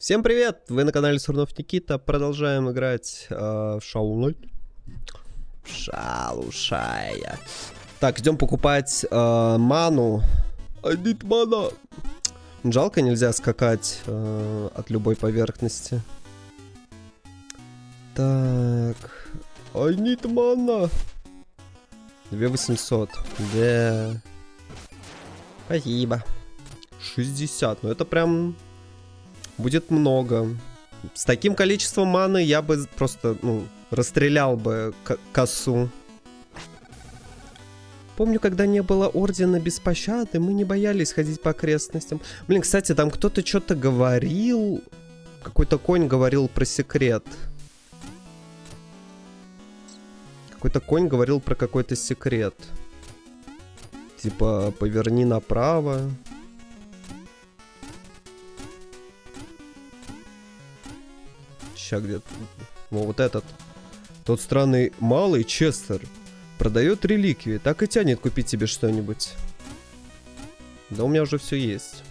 Всем привет! Вы на канале Сурнов Никита. Продолжаем играть в Шаулой. Шалушая. Так, идем покупать ману. I need mana. Жалко, нельзя скакать от любой поверхности. Так. I need mana. 2800. Да. Спасибо. 60. Ну это прям... будет много. С таким количеством маны я бы просто, расстрелял бы косу. Помню, когда не было Ордена Беспощады, мы не боялись ходить по окрестностям. Блин, кстати, там кто-то что-то говорил. Какой-то конь говорил про секрет. Какой-то конь говорил про какой-то секрет. Типа, поверни направо. Где-то. Вот этот. Тот странный малый Честер продает реликвии. Так и тянет купить себе что-нибудь. Да у меня уже все есть.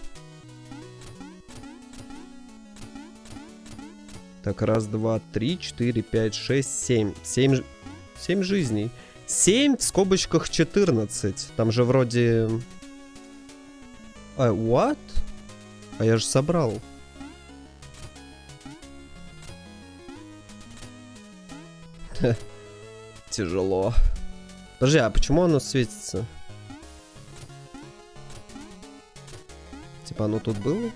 Так, раз, два, три, 4, 5, 6, 7. 7 жизней. 7 в скобочках 14. Там же вроде... what? А я же собрал. Тяжело. Подожди, а почему оно светится? Типа оно тут было?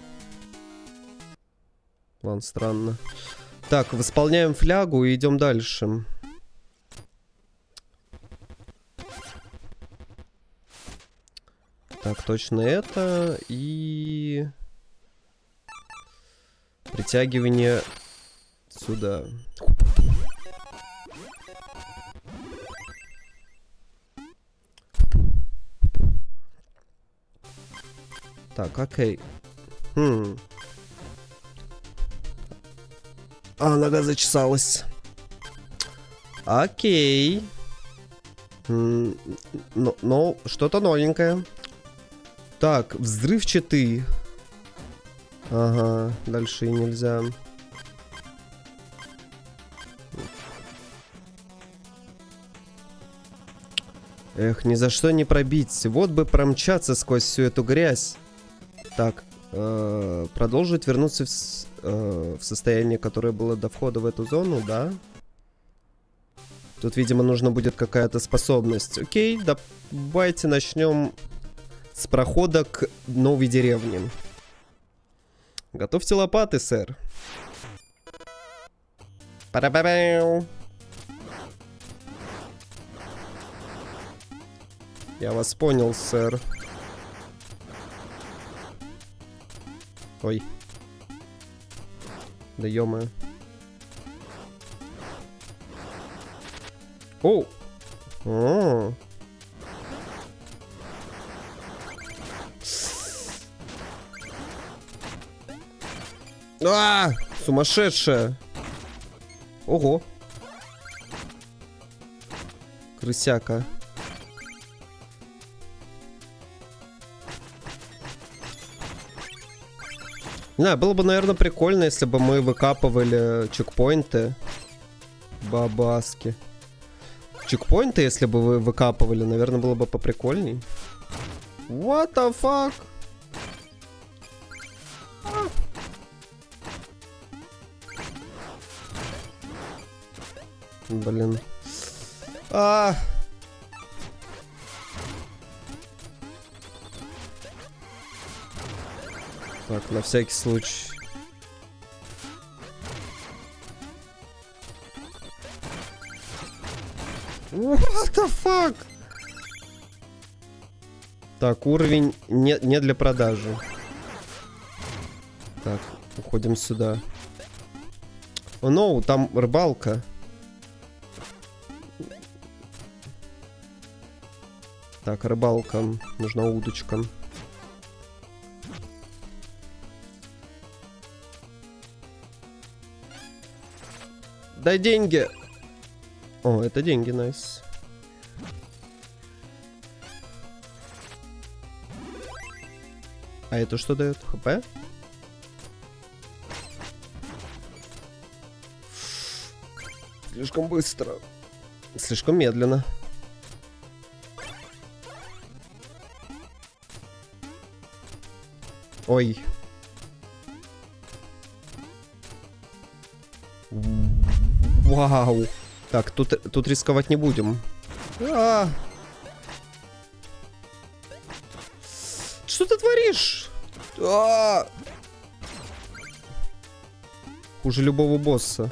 Ладно, странно. Так, восполняем флягу и идем дальше. Так, точно это. И... притягивание сюда. Так, окей. А, нога зачесалась. Окей. Но что-то новенькое. Так, взрывчатый. Ага, дальше и нельзя. Эх, ни за что не пробить. Вот бы промчаться сквозь всю эту грязь. Так, продолжить вернуться в состояние, которое было до входа в эту зону, да? Тут, видимо, нужна будет какая-то способность. Окей, давайте начнем с прохода к новой деревне. Готовьте лопаты, сэр. Пара-ба-бау. Я вас понял, сэр. Ой. Да ё-моё. Оу. О. А! Сумасшедшая. Ого. Крысяка. Не знаю, было бы, наверное, прикольно, если бы мы выкапывали чекпоинты. Бабаски. Чекпоинты, если бы вы выкапывали, наверное, было бы поприкольней. What the fuck? Блин. Так, на всякий случай. What the fuck? Так, уровень не для продажи. Так, уходим сюда. О, no, там рыбалка. Так, рыбалка. Нужна удочка. Дай деньги. О, это деньги, найс. А это что дает? ХП? Слишком быстро. Слишком медленно. Ой. Вау. Так, тут рисковать не будем. Что ты творишь? Хуже любого босса.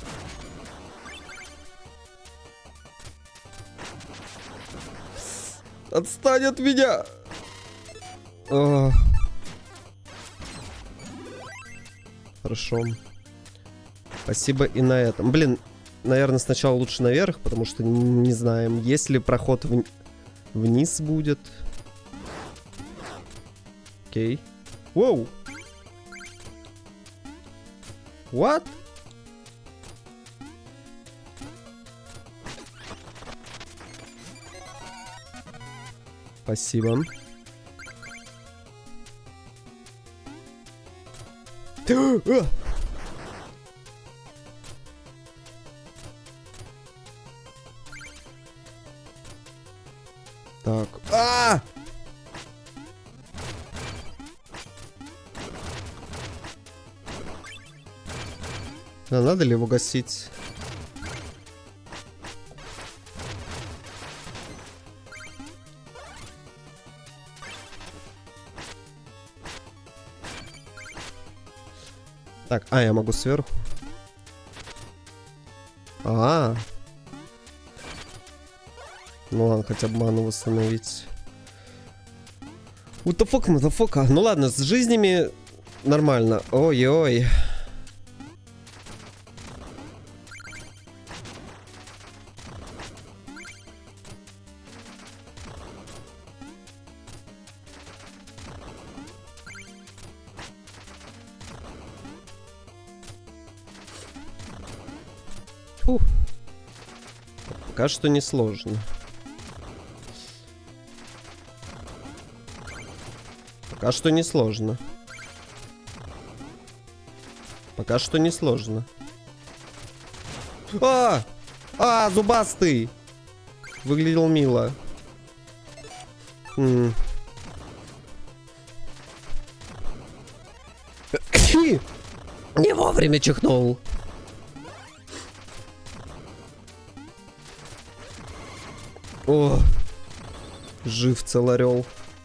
Отстань от меня! Хорошо. Спасибо и на этом. Блин, наверное, сначала лучше наверх, потому что не знаем, есть ли проход вниз будет. Окей. Воу! What? Спасибо. Так. Да, надо ли его гасить? Так, я могу сверху. Ну ладно, хотя бы ману восстановить. What the fuck, motherfucker? Ну ладно, с жизнями нормально. Ой-ой. Фух. Пока что не сложно. Пока что не сложно. Пока что не сложно. Зубастый! Выглядел мило. Не вовремя чихнул. О, жив цел орел.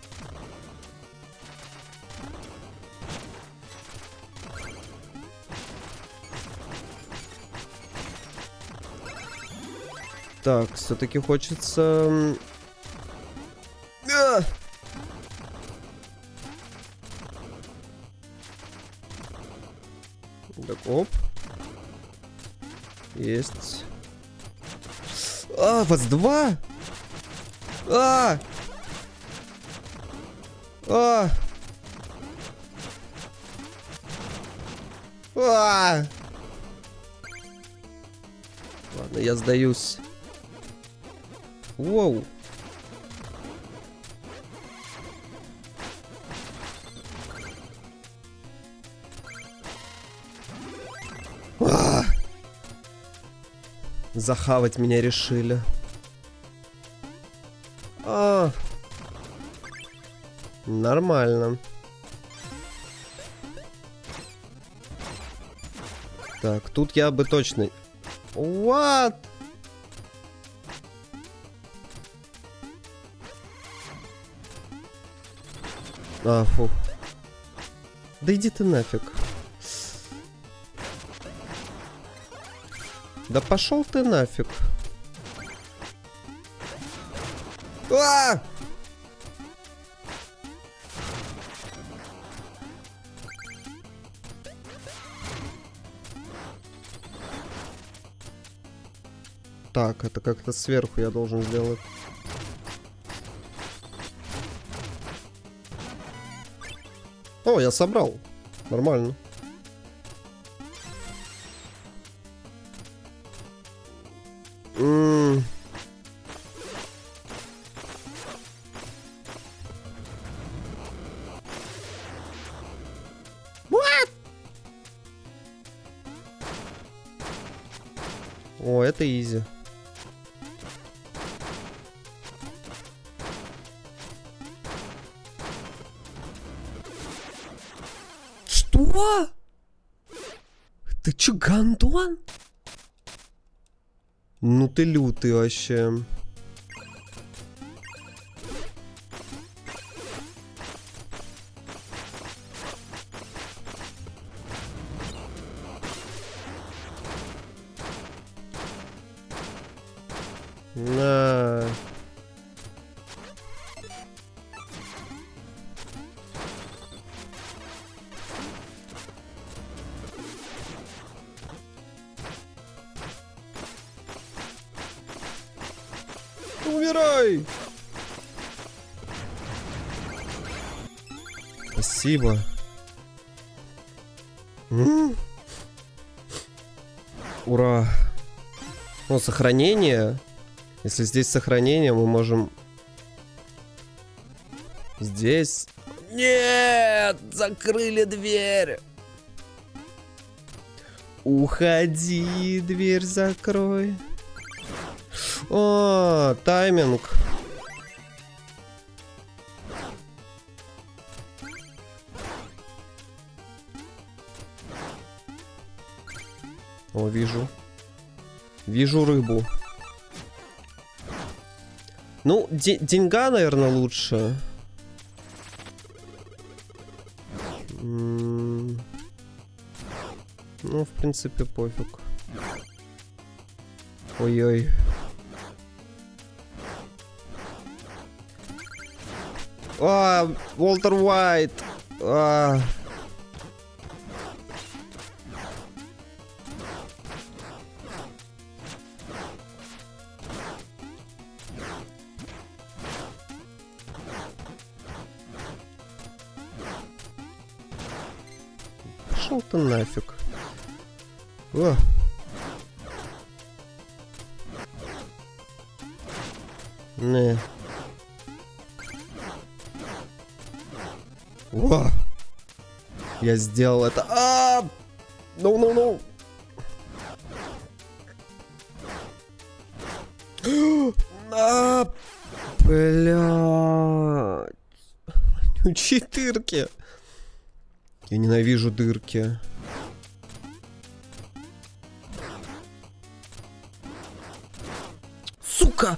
Так, все-таки хочется... Так, оп. Есть. Вас два? Ладно, я сдаюсь. Воу. Захавать меня решили. Нормально. Так, тут я бы точно... What? Фу. Да иди ты нафиг. Да пошел ты нафиг. Так, это как-то сверху я должен сделать. О, я собрал. Нормально. О, это изи. Что? Ты чё, гандон? Ну ты лютый вообще. На. Умирай! Спасибо. Ура. Ну, сохранение. Если здесь сохранение, мы можем... Здесь... Нет! Закрыли дверь! Уходи, дверь закрой. О, тайминг. О, вижу. Вижу рыбу. Ну, деньга, наверное, лучше. Ну, в принципе, пофиг. Ой-ой. А, Уолтер Уайт. А. Пошел ты нафиг. О. Не. О! Я сделал это. А! Ну. А! Блядь. Вонючие дырки. Я ненавижу дырки. Сука!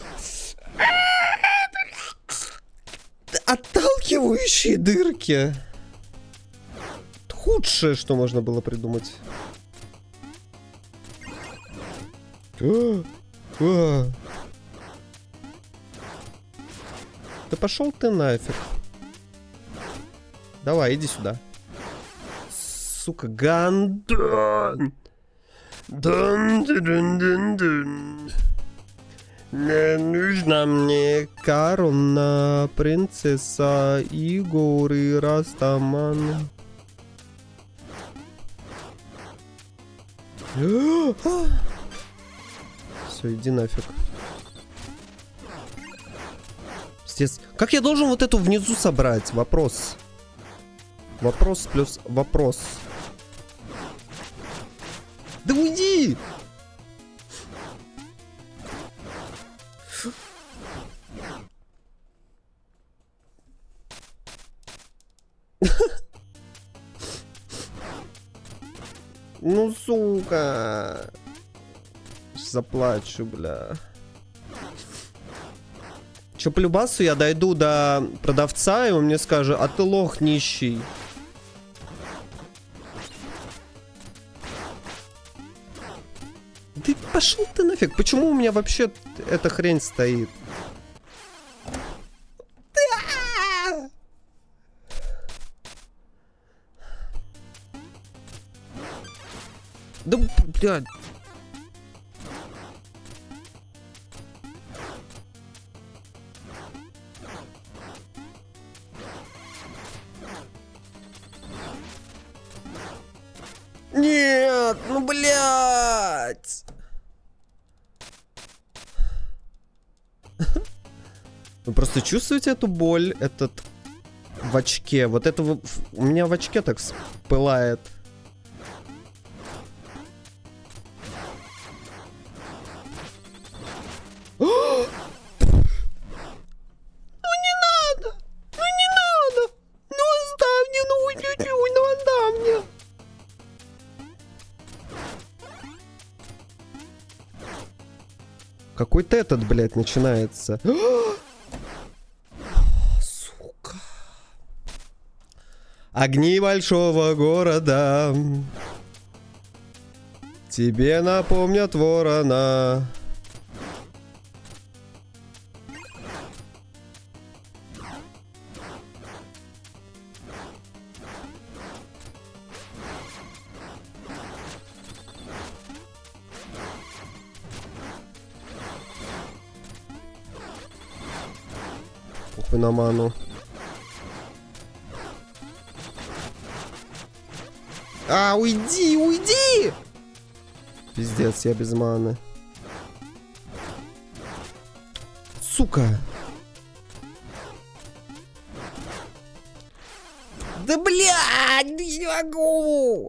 Отталкивающие дырки. Худшее, что можно было придумать. Да пошел ты нафиг. Давай, иди сюда. Сука, гандон. Дун-дун-дун-дун. Не нужна мне корона, принцесса Игорь и Растаман. Все, иди нафиг. Пиздец. Как я должен вот эту внизу собрать? Вопрос. Вопрос плюс вопрос. Да уйди! Ну, сука. Заплачу, бля. Чё, по любасу я дойду до продавца, и он мне скажет: а ты лох нищий. Да пошел ты нафиг. Почему у меня вообще эта хрень стоит? Да, блядь. Нет, ну, блядь. Вы просто чувствуете эту боль, этот в очке? Вот это у меня в очке так пылает. Какой-то этот, блядь, начинается. Сука. Огни большого города тебе напомнят ворона. Похуй на ману. А, уйди, уйди! Пиздец, я без маны. Сука! Да блядь, не могу!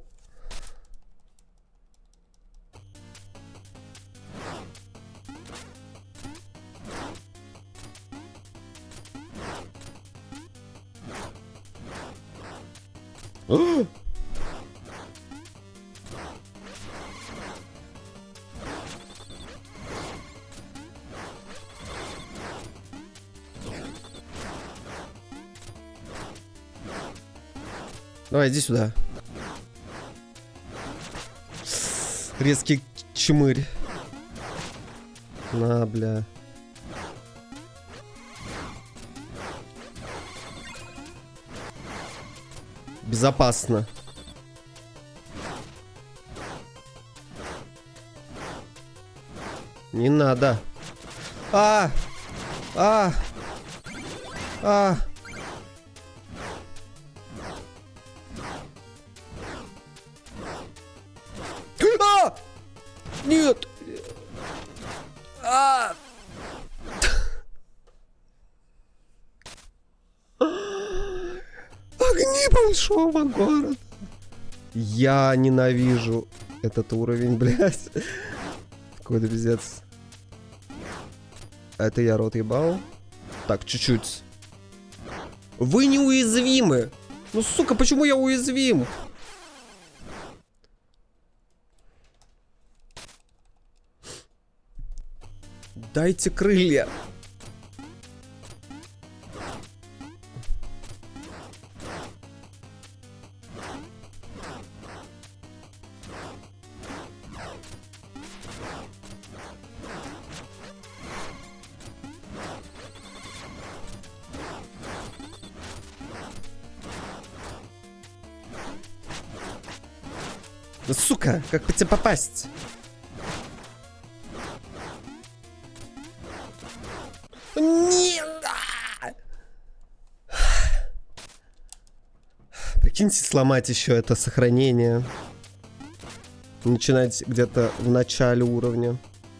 Давай, иди сюда. Резкий чмырь. На, бля. Безопасно. Не надо. А! А! А! А! Нет! А! Огни большого города. Я ненавижу этот уровень, блядь. Какой-то пиздец. Это я рот ебал. Так, чуть-чуть. Вы неуязвимы. Ну, сука, почему я уязвим? Дайте крылья. Ну, сука, как по тебе попасть? Нет! Прикиньте, сломать еще это сохранение. Начинать где-то в начале уровня.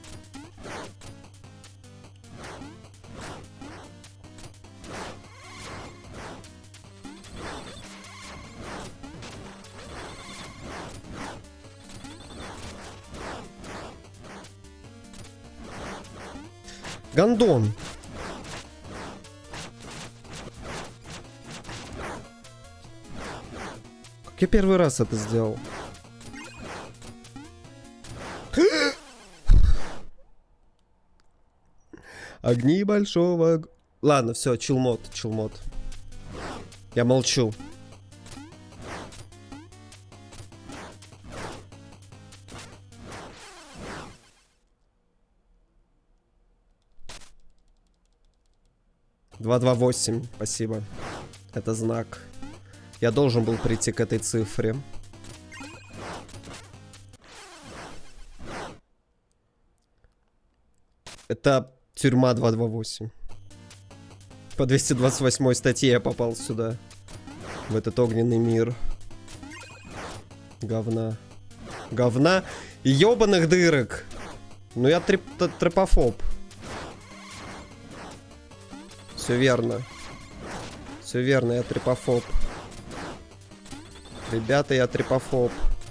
Гондон. Как я первый раз это сделал? Огни большого... Ладно, все, чилмод, чилмод. Я молчу. $228, спасибо. Это знак. Я должен был прийти к этой цифре. Это тюрьма 228. По 228 статье я попал сюда. В этот огненный мир. Говна. Говна и ёбаных дырок. Ну я трепофоб. Все верно. Все верно, я трепофоб. Ребята, я трепофоб.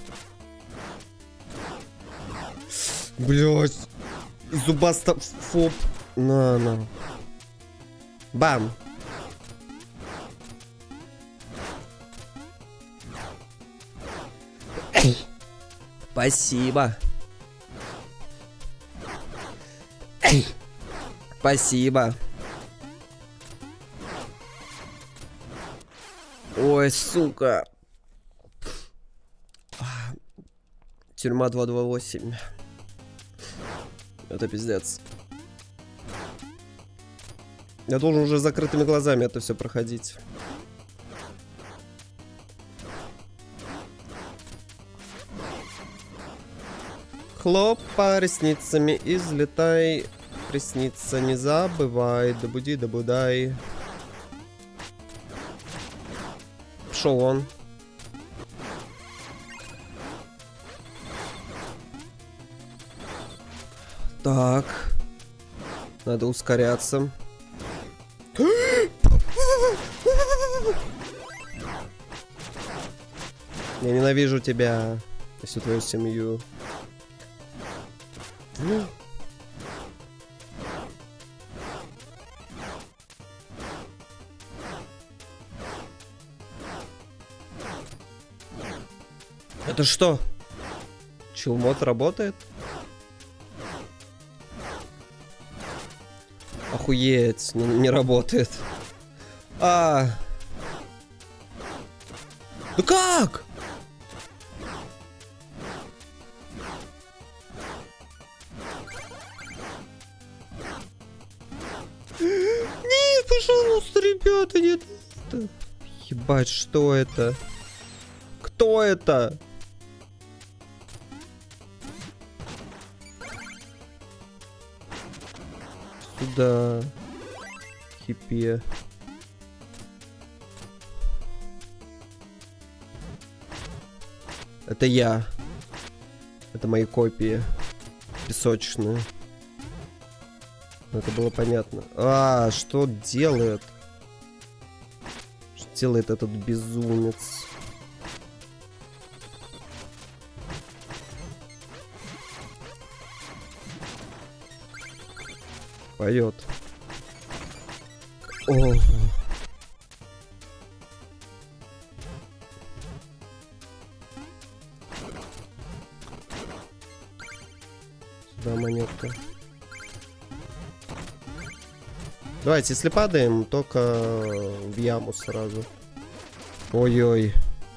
Блять. Зубастофоб. На. Бам. Спасибо. Спасибо. Ой, сука. Тюрьма 228. Это пиздец. Я должен уже с закрытыми глазами это все проходить. Хлопа ресницами, излетай. Приснится, не забывай. Добуди, добудай. Пошел он. Так. Надо ускоряться. Я ненавижу тебя. И всю твою семью. Это что? Чилмод работает? Охуеть, не работает. Да как? Нет, пожалуйста, ребята, нет. Ебать, что это? Кто это? Сюда. Хипе. Это я. Это мои копии. Песочные. Это было понятно. Что делает? Что делает этот безумец? Поет. О. Сюда монетка. Давайте, если падаем, только в яму сразу. Ой-ой.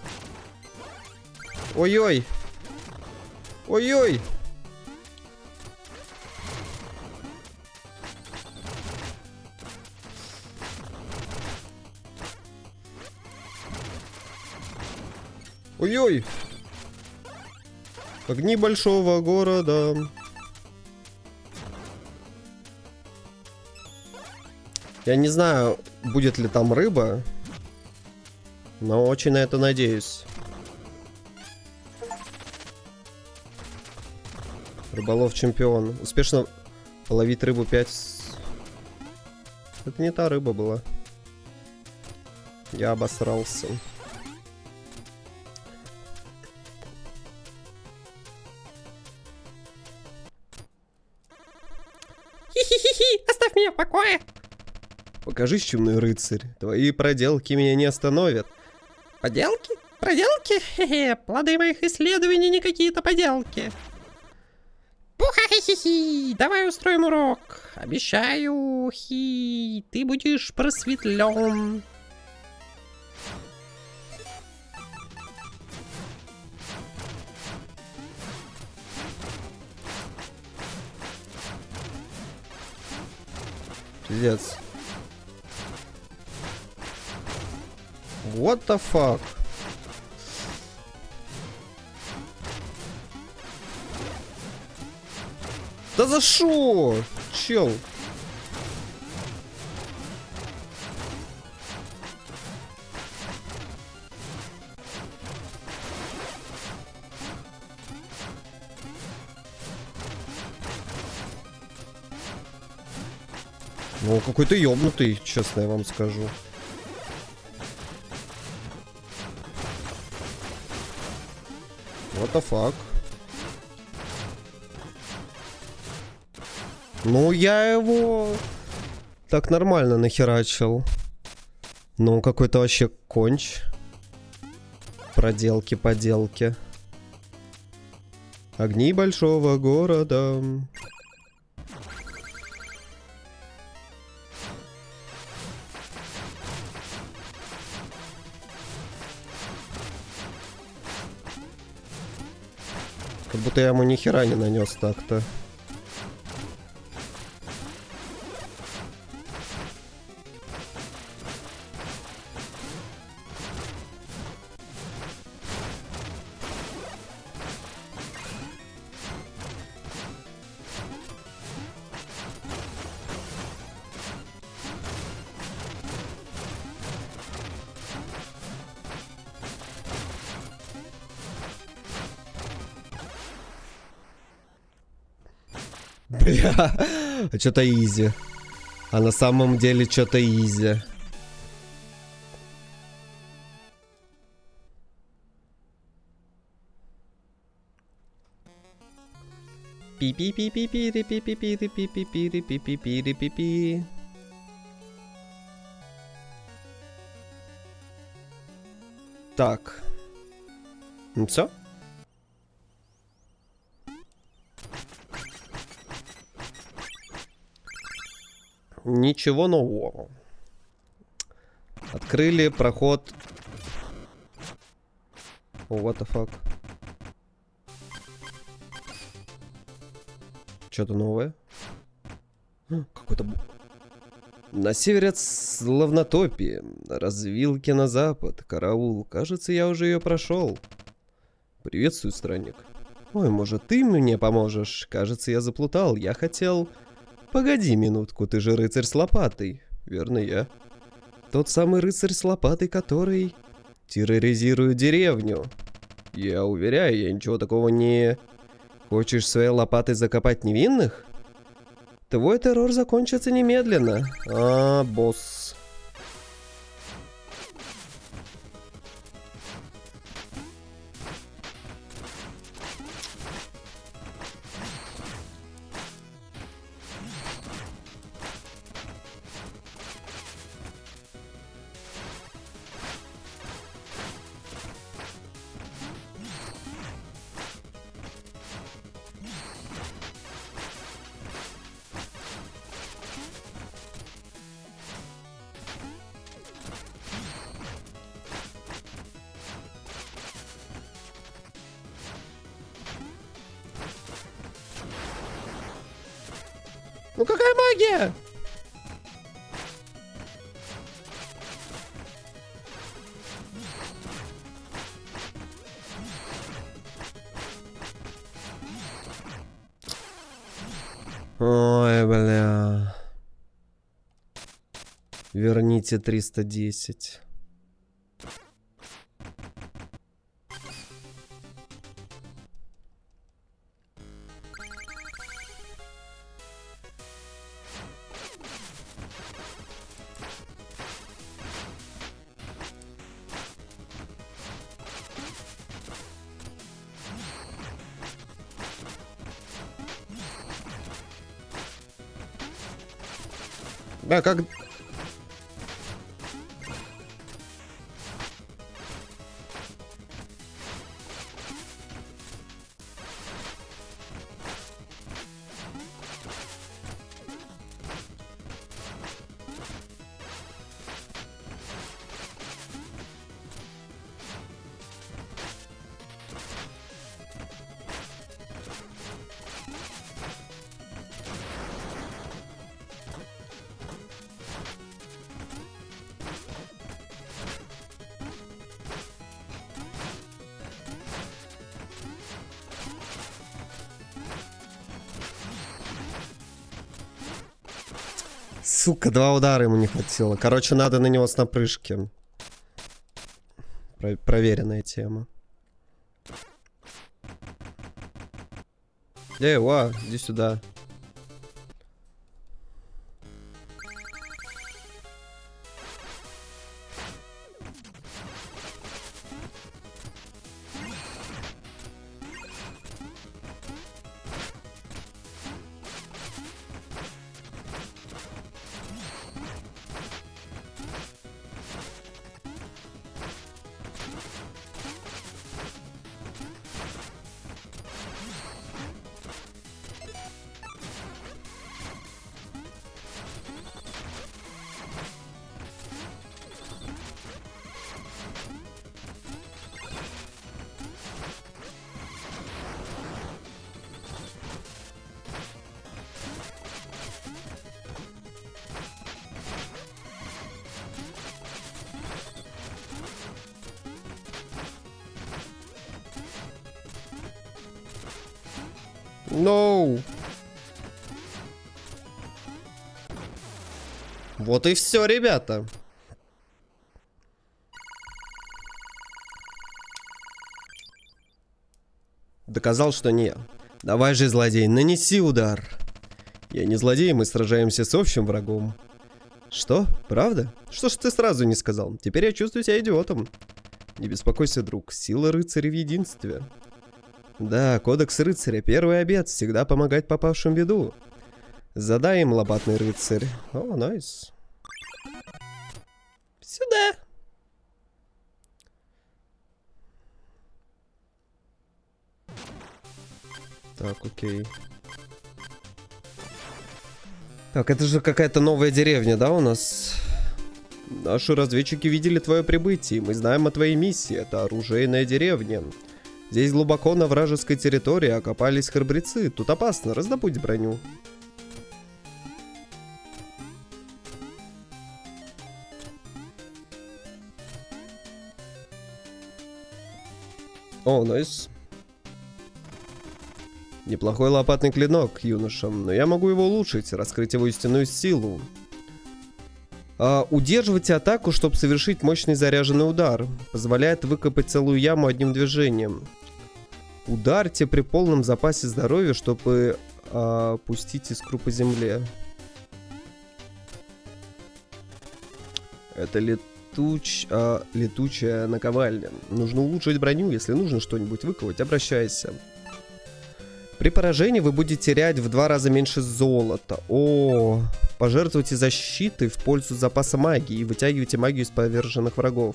Ой-ой. Ой-ой. Ой-ой! Огни большого города. Я не знаю, будет ли там рыба, но очень на это надеюсь. Рыболов-чемпион. Успешно половить рыбу 5. Это не та рыба была. Я обосрался. Хи-хи-хи, оставь меня в покое. Покажись, чумный рыцарь. Твои проделки меня не остановят. Поделки? Проделки? Хе-хе, плоды моих исследований не какие-то поделки. Пуха-хи-хи-хи, давай устроим урок. Обещаю, ты будешь просветлен. Пиздец. What the fuck? Да за шо? Чел. Ну, какой-то ёбнутый, честно я вам скажу. What the fuck? Ну, я его так нормально нахерачил. Ну, какой-то вообще конч. Проделки, поделки. Огни большого города. Как будто я ему ни хера не нанес так-то. Бля, а что-то изи. А на самом деле что-то изи. Пи-пи-пи-пи-пи-пи-пи-пи-пи-пи-пи-пи-пи-пи-пи-пи-пи-пи-пи. Так. Ну все? Ничего нового. Открыли проход. О, what the fuck. Что-то новое. Какой-то... На севере от Славнотопии. Развилки на запад. Караул. Кажется, я уже ее прошел. Приветствую, странник. Ой, может, ты мне поможешь? Кажется, я заплутал. Я хотел... Погоди минутку, ты же рыцарь с лопатой. Верно, я. Тот самый рыцарь с лопатой, который терроризирует деревню. Я уверяю, я ничего такого не... Хочешь своей лопатой закопать невинных? Твой террор закончится немедленно. А, босс. Ну какая магия? Ой, бля. Верните 310. Да, как... Сука, 2 удара ему не хватило. Короче, надо на него с напрыжки. Проверенная тема. Ва, иди сюда. No. Вот и все, ребята. Доказал, что не. Давай же, злодей, нанеси удар. Я не злодей, мы сражаемся с общим врагом. Что? Правда? Что ж ты сразу не сказал? Теперь я чувствую себя идиотом. Не беспокойся, друг. Сила рыцаря в единстве. Да, кодекс рыцаря. Первый обет. Всегда помогать попавшим в беду. Задай им, лопатный рыцарь. О, найс. Сюда. Так, окей. Так, это же какая-то новая деревня, да, у нас? Наши разведчики видели твое прибытие. Мы знаем о твоей миссии. Это оружейная деревня. Здесь глубоко на вражеской территории окопались храбрецы. Тут опасно, раздобудь броню. О, найс. Неплохой лопатный клинок, юноша, но я могу его улучшить, раскрыть его истинную силу. Удерживайте атаку, чтобы совершить мощный заряженный удар. Позволяет выкопать целую яму одним движением. Ударьте при полном запасе здоровья, чтобы пустить искру по земле. Это летучая наковальня. Нужно улучшить броню, если нужно что-нибудь выковать, обращайся. При поражении вы будете терять в 2 раза меньше золота. О, пожертвуйте защитой в пользу запаса магии и вытягивайте магию из поверженных врагов.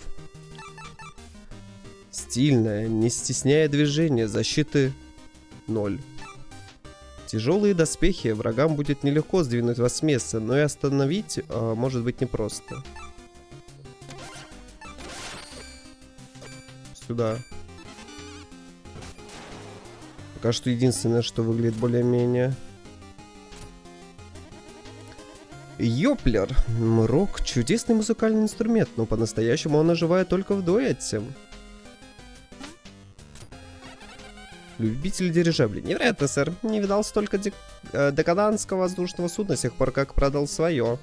Стильная, не стесняя движения, защиты 0. Тяжелые доспехи, врагам будет нелегко сдвинуть вас с места, но и остановить может быть непросто. Сюда. Пока что единственное, что выглядит более-менее. Йоплер. Рок — чудесный музыкальный инструмент, но по-настоящему он оживает только в дуэте. Любитель дирижаблей. Невероятно, сэр. Не видал столько декаданского воздушного судна с тех пор, как продал свое.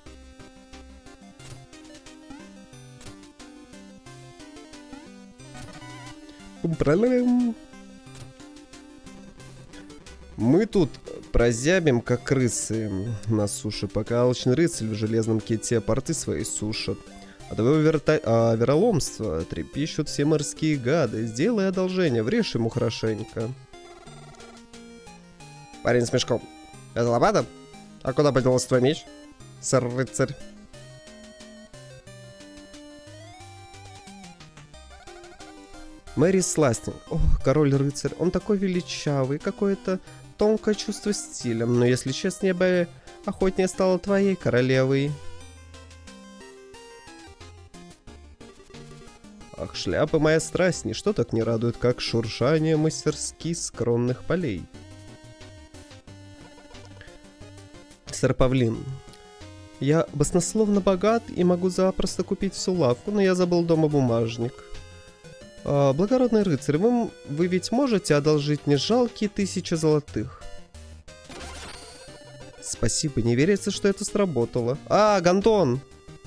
Мы тут прозябим, как крысы на суше, пока алчный рыцарь в железном ките порты свои сушат. А твоего вероломства трепещут все морские гады. Сделай одолжение, врежь ему хорошенько. Парень с мешком. Это лопата? А куда поделся твой меч, сэр-рыцарь? Мэри Сластинг. Ох, король-рыцарь. Он такой величавый, какое-то тонкое чувство стиля. Но, если честно, я бы охотнее стала твоей королевой. Ах, шляпа моя страсть, ничто так не радует, как шуршание мастерски скромных полей. Сэр Павлин. Я баснословно богат и могу запросто купить всю лавку, но я забыл дома бумажник. Благородный рыцарь, вы ведь можете одолжить мне жалкие 1000 золотых? Спасибо, не верится, что это сработало. А, Гантон!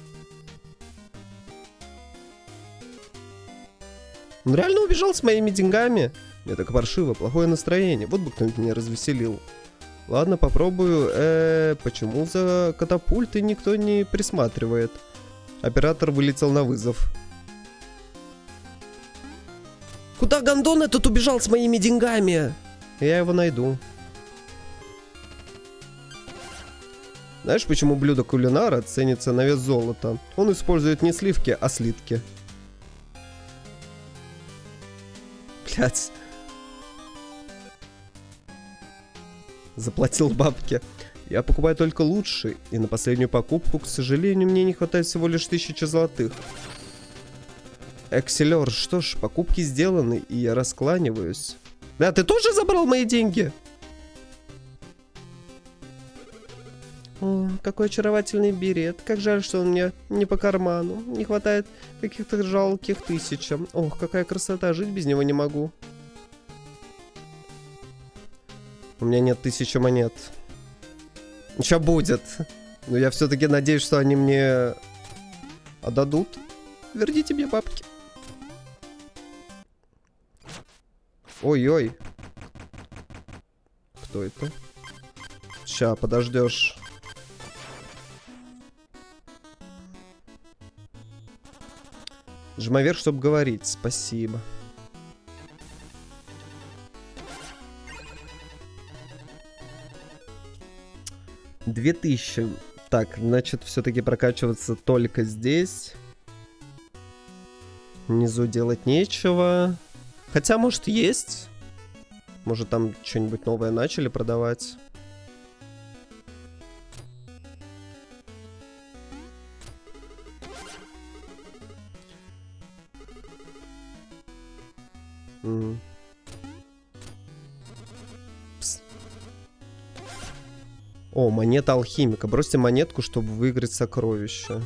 Он реально убежал с моими деньгами? Мне так паршиво, плохое настроение. Вот бы кто-нибудь меня развеселил. Ладно, попробую. Почему за катапультой никто не присматривает? Оператор вылетел на вызов. Куда гондон этот убежал с моими деньгами? Я его найду. Знаешь, почему блюдо кулинара ценится на вес золота? Он использует не сливки, а слитки. Блять. Заплатил бабки. Я покупаю только лучший. И на последнюю покупку, к сожалению, мне не хватает всего лишь 1000 золотых. Экселер, что ж, покупки сделаны, и я раскланиваюсь. Да, ты тоже забрал мои деньги? О, какой очаровательный берет. Как жаль, что он мне не по карману. Не хватает каких-то жалких 1000. Ох, какая красота, жить без него не могу. У меня нет 1000 монет. Сейчас будет. Но я все-таки надеюсь, что они мне отдадут. Верните мне бабки. Ой-ой. Кто это? Ща, подождешь. Жмай вверх, чтобы говорить. Спасибо. $2000. Так, значит, все-таки прокачиваться только здесь. Внизу делать нечего. Хотя, может, есть. Может, там что-нибудь новое начали продавать. О, монета алхимика. Бросьте монетку, чтобы выиграть сокровище.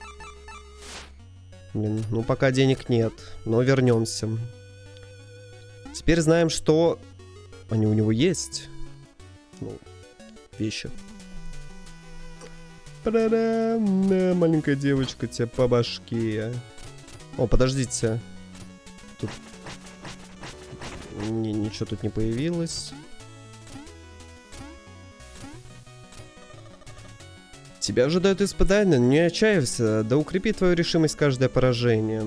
Блин, ну пока денег нет, но вернемся. Теперь знаем, что они у него есть. Ну, вещи. Па-да-да, маленькая девочка, тебе по башке. О, подождите. Тут... Ничего тут не появилось. Тебя ожидают испытания, не отчаивайся, да укрепи твою решимость каждое поражение.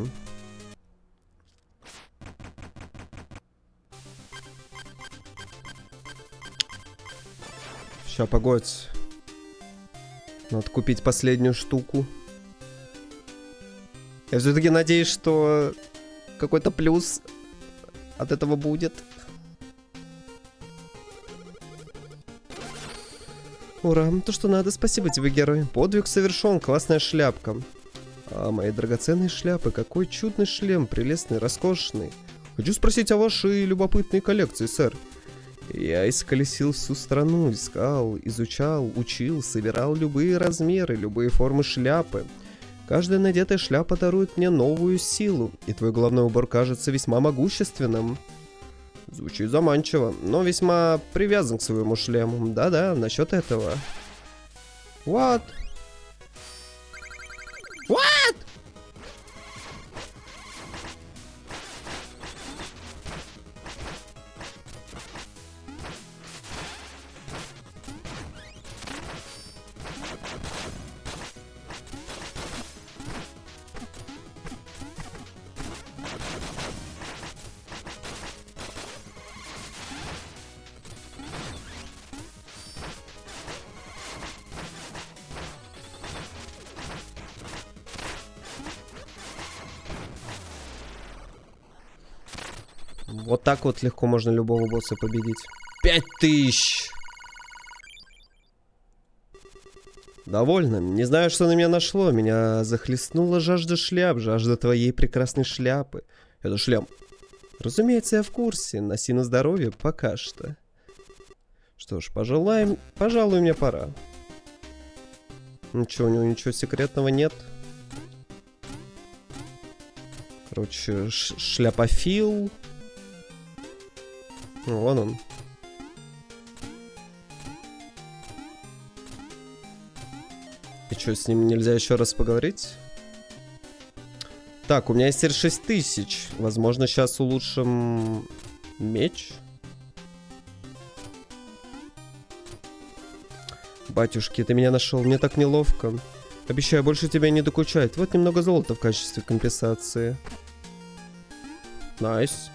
Ща, погодь. Надо купить последнюю штуку. Я все-таки надеюсь, что какой-то плюс от этого будет. Ура, то что надо, спасибо тебе, герой. Подвиг совершен, классная шляпка. А, мои драгоценные шляпы, какой чудный шлем, прелестный, роскошный. Хочу спросить о вашей любопытной коллекции, сэр. Я исколесил всю страну, искал, изучал, учил, собирал любые размеры, любые формы шляпы. Каждая надетая шляпа дарует мне новую силу, и твой головной убор кажется весьма могущественным. Звучит заманчиво, но весьма привязан к своему шлему. Да-да, насчет этого. What? What? Вот так вот легко можно любого босса победить. 5000! Довольно. Не знаю, что на меня нашло. Меня захлестнула жажда шляп, жажда твоей прекрасной шляпы. Это шлем. Разумеется, я в курсе. Носи на здоровье пока что. Что ж, пожелаем... Пожалуй, мне пора. Ничего, у него ничего секретного нет. Короче, шляпофил. Ну, вон он. И что, с ним нельзя еще раз поговорить? Так, у меня есть теперь 6000. Возможно, сейчас улучшим меч. Батюшки, ты меня нашел, мне так неловко. Обещаю больше тебя не докучать. Вот немного золота в качестве компенсации. Найс.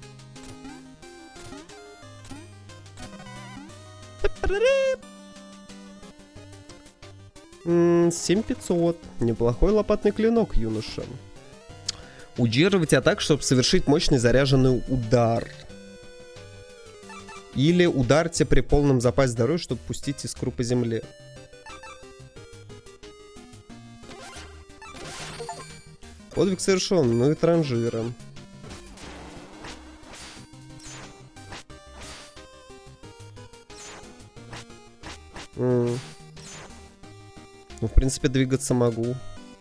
7500. Неплохой лопатный клинок, юноша. Удерживайте атаку, чтобы совершить мощный заряженный удар. Или ударьте при полном запасе здоровья, чтобы пустить искру по земле. Подвиг совершен, ну и транжиром. Ну, в принципе, двигаться могу.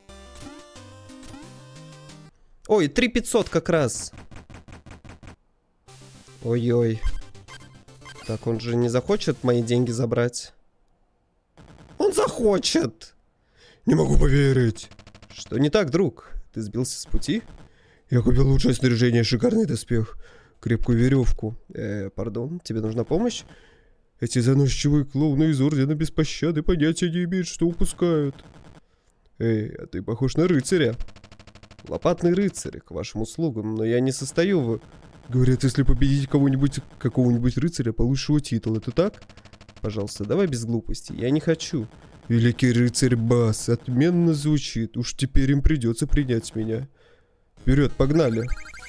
Ой, 3500 как раз. Ой-ой. Так, он же не захочет мои деньги забрать. Он захочет! Не могу поверить. Что не так, друг? Ты сбился с пути? Я купил лучшее снаряжение, шикарный доспех, крепкую веревку. Пардон, тебе нужна помощь? Эти заносчивые клоуны из Ордена без пощады понятия не имеют, что упускают. Эй, а ты похож на рыцаря. Лопатный рыцарь, к вашим услугам, но я не состою в... Говорят, если победить какого-нибудь рыцаря, получишь его титул, это так? Пожалуйста, давай без глупостей, я не хочу. Великий рыцарь Бас, отменно звучит, уж теперь им придется принять меня. Вперед, погнали.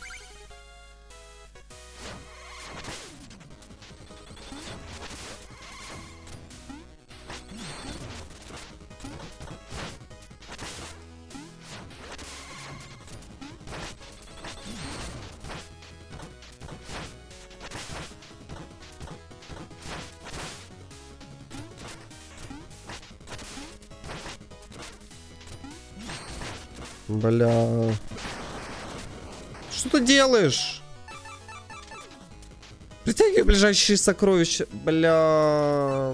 Бля. Что ты делаешь? Притягивай ближайшие сокровища. Бля.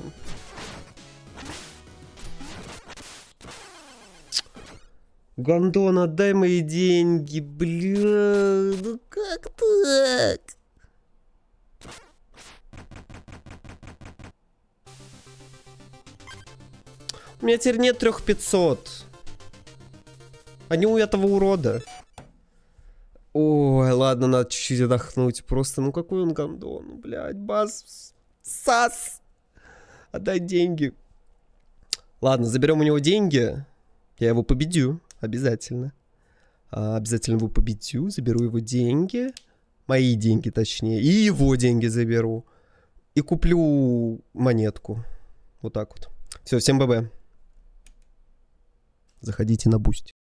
Гондон, отдай мои деньги. Бля. Ну как так? У меня теперь нет 3500. Они у этого урода. Ой, ладно, надо чуть-чуть отдохнуть. Просто, ну какой он гондон, блядь, Бас. Сас. Отдай деньги. Ладно, заберем у него деньги. Я его победю, обязательно. Обязательно его победю, заберу его деньги. Мои деньги, точнее. И его деньги заберу. И куплю монетку. Вот так вот. Все, всем ББ. Заходите на Бусти.